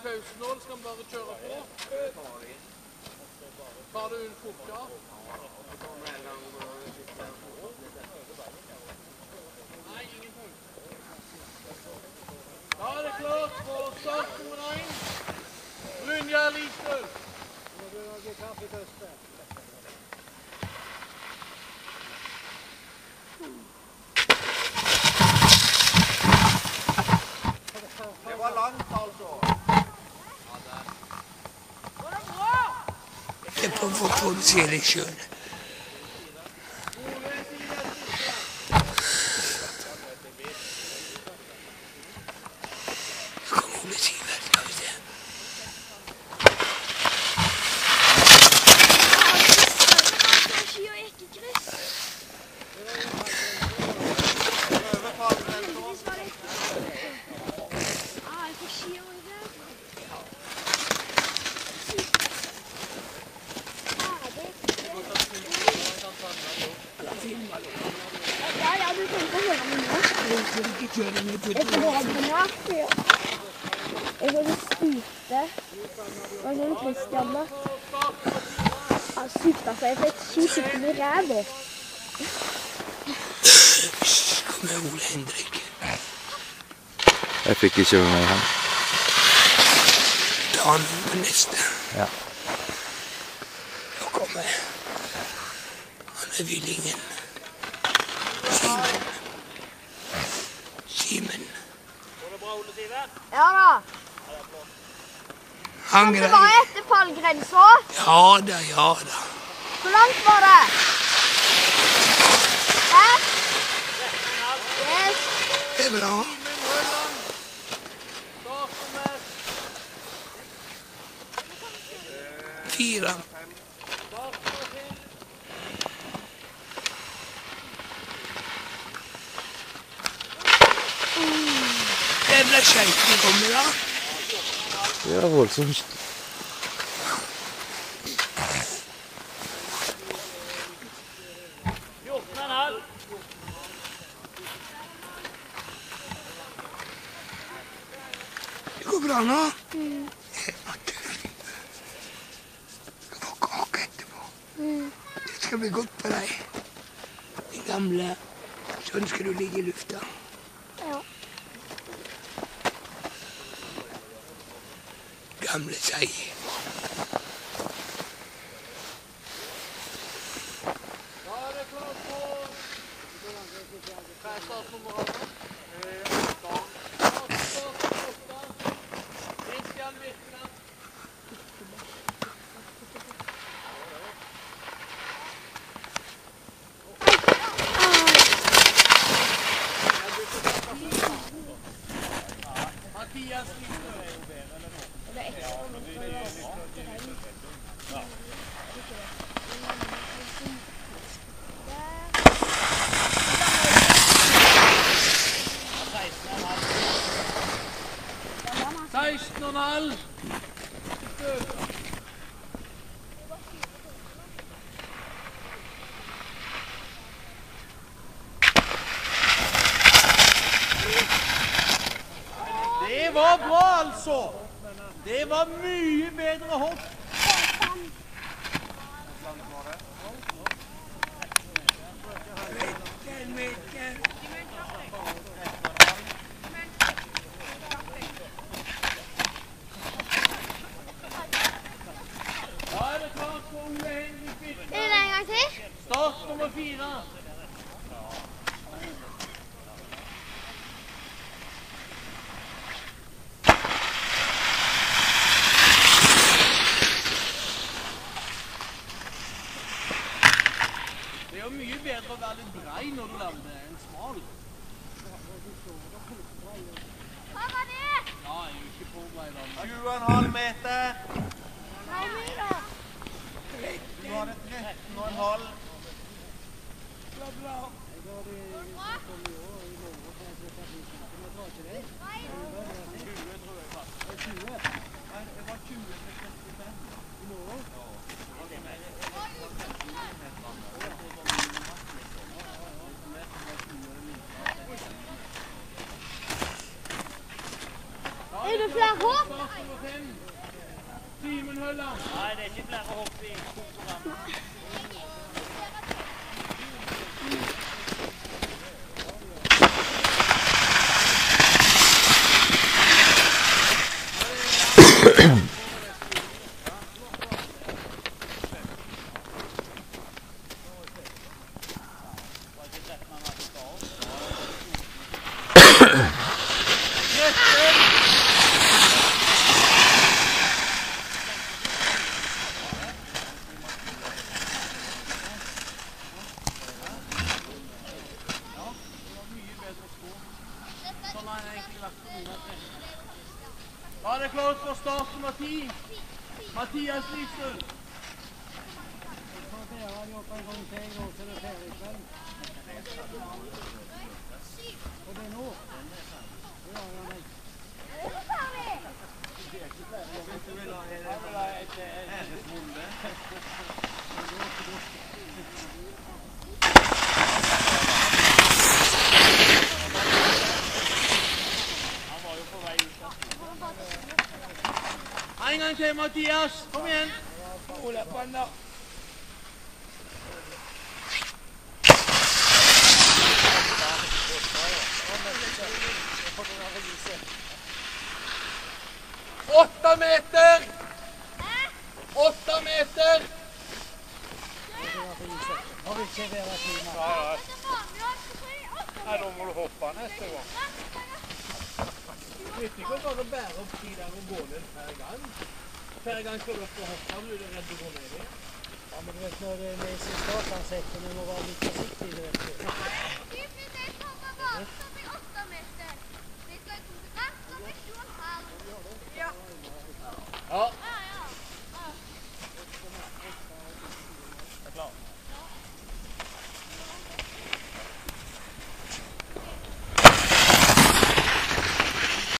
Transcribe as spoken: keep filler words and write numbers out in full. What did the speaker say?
pausen nå, skal vi bare kjøre på? Tar du en fort, ja? Nei, ingen pause. Da er det klart for start nummer én. Brynja Listøl. Nå blir det noe kaffe i tøste. Det var langt, altså. Ja, der. Var det bra? Det er på å få produsere deg selv. Kom Ole Sivert, skal vi se. Jeg går og spyte. Hva er det Christian da? Han sypte seg for et skikkelig i ræva. Kom med Ole Hendrik. Jeg fikk ikke med meg han. Ta han på neste. Ja. Nå kommer han er villingen. Simen. Simen. Går det bra, Ole Sivert? Ja da. Han Det var greier. etter fallgrensa. Ja da, ja da. Hvor langt var det? Hæ? Yes. Det er bra. Fire. Det ble skjeit vi kommer da. Det er voldsomt. fjorten og en halv. Det går bra nå. Mm. Det var tøft. Skal få kake etterpå. Mm. Det skal bli godt på deg. De gamle. Sånn skal du ligge i lufta. Ja. Gamle seg. Da er det klart på. Hva er startnummeret? Christian Virkland. Mathias Listøl er jo bedre, eller noe? Det er ekstra. seksten og en halv. Det var bra, altså. Det var mye bedre hopp. Den meter. Da er det klart for Ole Hendrik. Er det en gang til? Start nummer fire. Det er jo mye bedre å være litt brei når du lander enn smal. Hva var det? Ja, jeg er jo ikke på brei da. tjue og en halv meter. Hva er det da? Du har det tretten og en halv. Det var bra. Nei, det var tjue til trettifem. I morgen? Er det flere hopp? start nummer fem. Simen Hølland. Nei, det er ikke flere hopp i konkurransen. Da er det klart for start nummer ti. Mathias Listøl. Han jobber en gang til, en gang til det ferdig i kveld. Og det er nå. Ja, ja, nei. Det er ikke flere. Jeg vil ha et æresmål. En gang til, Mathias. Kom igjen. Ole på den da. Åtta meter! Åtta meter! Har vi ikke vært klima? Ja, ja. Da må du hoppe neste gang. Vet ikke om bare bære opp tidligere og gå ned hver gang. Hver gang skal du opp og hoppe, blir du redd å gå ned i. Ja, men du vet når det er med sin startansett, vi må være litt forsiktige, du vet. Vi kommer bare opp i åtta meter. Vi skal i konkurranse med sju og en halv. Ja. Ja. Ja, ja. Det er klart.